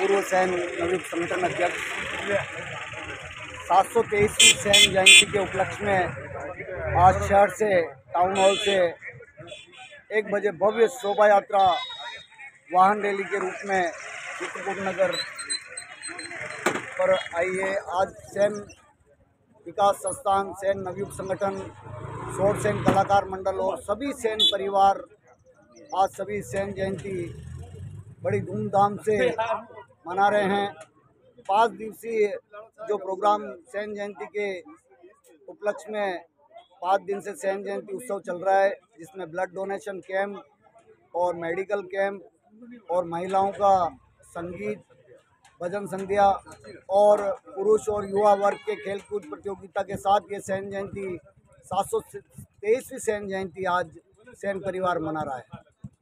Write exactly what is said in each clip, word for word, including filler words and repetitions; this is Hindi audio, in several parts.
पूर्व सैन नवयुक्त संगठन अध्यक्ष, सात सौ तेईसवीं सैन जयंती के उपलक्ष्य में आज शहर से टाउन हॉल से एक बजे भव्य शोभा यात्रा वाहन रैली के रूप में चित्रकूट नगर पर आई है। आज सैन विकास संस्थान, सैन नवयुक्त संगठन, शोर सैन कलाकार मंडल और सभी सैन परिवार आज सभी सैन जयंती बड़ी धूमधाम से मना रहे हैं। पाँच दिवसीय जो प्रोग्राम सैन जयंती के उपलक्ष्य में पाँच दिन से सैन जयंती उत्सव चल रहा है, जिसमें ब्लड डोनेशन कैंप और मेडिकल कैंप और महिलाओं का संगीत भजन संध्या और पुरुष और युवा वर्ग के खेलकूद प्रतियोगिता के साथ ये सैन जयंती सात सौ तेईसवीं सैन जयंती आज सैन परिवार मना रहा है।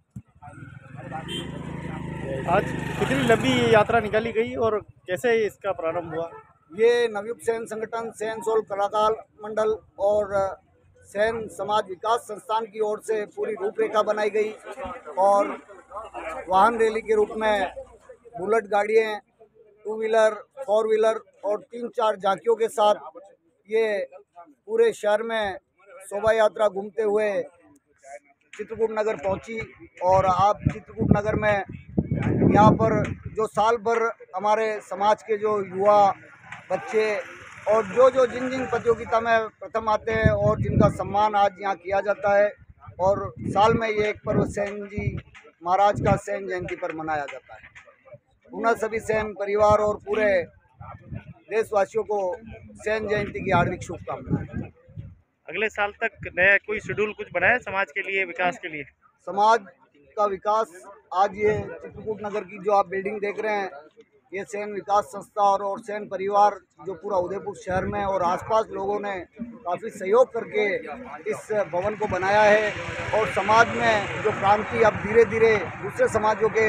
आज कितनी लंबी यात्रा निकाली गई और कैसे इसका प्रारंभ हुआ? ये नवयुक्त सैन संगठन, सैन सोल कलाकार मंडल और सैन समाज विकास संस्थान की ओर से पूरी रूपरेखा बनाई गई और वाहन रैली के रूप में बुलेट गाड़ियाँ, टू व्हीलर, फोर व्हीलर और तीन चार झांकियों के साथ ये पूरे शहर में शोभा यात्रा घूमते हुए चित्रकूट नगर पहुंची। और आप चित्रकूट नगर में यहाँ पर जो साल भर हमारे समाज के जो युवा बच्चे और जो जो जिन जिन प्रतियोगिता में प्रथम आते हैं और जिनका सम्मान आज यहाँ किया जाता है, और साल में ये एक पर्व सैन जी महाराज का सैन जयंती पर मनाया जाता है। पुनः सभी सैन परिवार और पूरे देशवासियों को सैन जयंती की हार्दिक शुभकामनाएं। अगले साल तक नया कोई शेड्यूल कुछ बनाया समाज के लिए, विकास के लिए? समाज का विकास, आज ये चित्रकूट नगर की जो आप बिल्डिंग देख रहे हैं, ये सैन विकास संस्था और, और सैन परिवार जो पूरा उदयपुर शहर में और आसपास लोगों ने काफ़ी सहयोग करके इस भवन को बनाया है। और समाज में जो क्रांति अब धीरे धीरे दूसरे समाजों के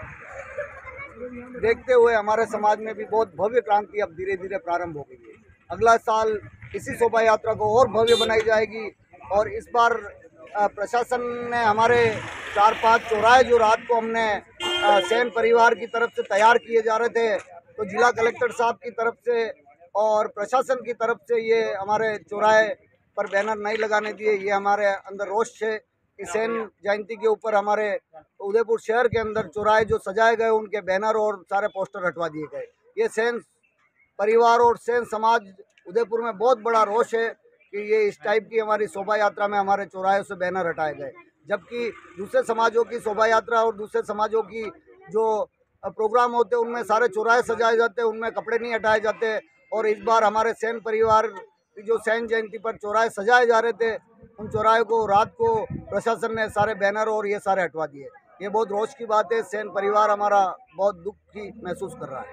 देखते हुए हमारे समाज में भी बहुत भव्य क्रांति अब धीरे धीरे प्रारंभ हो गई है। अगला साल इसी शोभा यात्रा को और भव्य बनाई जाएगी। और इस बार प्रशासन ने हमारे चार पांच चौराहे जो रात को हमने सैन परिवार की तरफ से तैयार किए जा रहे थे, तो जिला कलेक्टर साहब की तरफ से और प्रशासन की तरफ से ये हमारे चौराहे पर बैनर नहीं लगाने दिए। ये हमारे अंदर रोष है कि सैन जयंती के ऊपर हमारे उदयपुर शहर के अंदर चौराहे जो सजाए गए उनके बैनर और सारे पोस्टर हटवा दिए गए। ये सैन परिवार और सैन समाज उदयपुर में बहुत बड़ा रोष है कि ये इस टाइप की हमारी शोभा यात्रा में हमारे चौराहे से बैनर हटाए गए, जबकि दूसरे समाजों की शोभा यात्रा और दूसरे समाजों की जो प्रोग्राम होते हैं उनमें सारे चौराहे सजाए जाते हैं, उनमें कपड़े नहीं हटाए जाते। और इस बार हमारे सैन परिवार की जो सैन जयंती पर चौराहे सजाए जा रहे थे, उन चौराहे को रात को प्रशासन ने सारे बैनर और ये सारे हटवा दिए। ये बहुत रोष की बात है। सैन परिवार हमारा बहुत दुख की महसूस कर रहा है।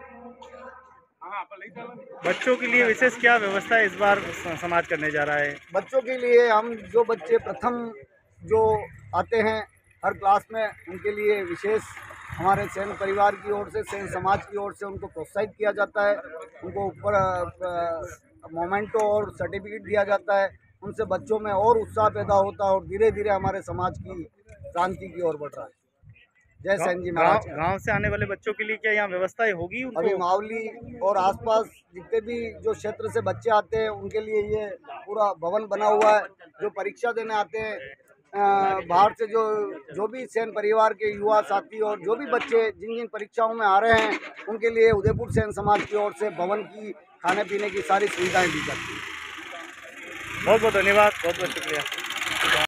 बच्चों के लिए विशेष क्या व्यवस्था इस बार समाज करने जा रहा है? बच्चों के लिए हम जो बच्चे प्रथम जो आते हैं हर क्लास में, उनके लिए विशेष हमारे सैन परिवार की ओर से, सैन समाज की ओर से उनको प्रोत्साहित किया जाता है। उनको ऊपर मोमेंटो और सर्टिफिकेट दिया जाता है। उनसे बच्चों में और उत्साह पैदा होता है और धीरे धीरे हमारे समाज की क्रांति की ओर बढ़ रहा है। जय सैन जी महाराज। गांव से आने वाले बच्चों के लिए क्या यहाँ व्यवस्थाएं होगी उनको? अभी मावली और आसपास जितने भी जो क्षेत्र से बच्चे आते हैं उनके लिए ये पूरा भवन बना हुआ है। जो परीक्षा देने आते हैं बाहर से, जो जो भी सैन परिवार के युवा साथी और जो भी बच्चे जिन जिन परीक्षाओं में आ रहे हैं, उनके लिए उदयपुर सैन समाज की ओर से भवन की, खाने पीने की सारी सुविधाएं दी जाती हैं। बहुत बहुत धन्यवाद, बहुत बहुत शुक्रिया।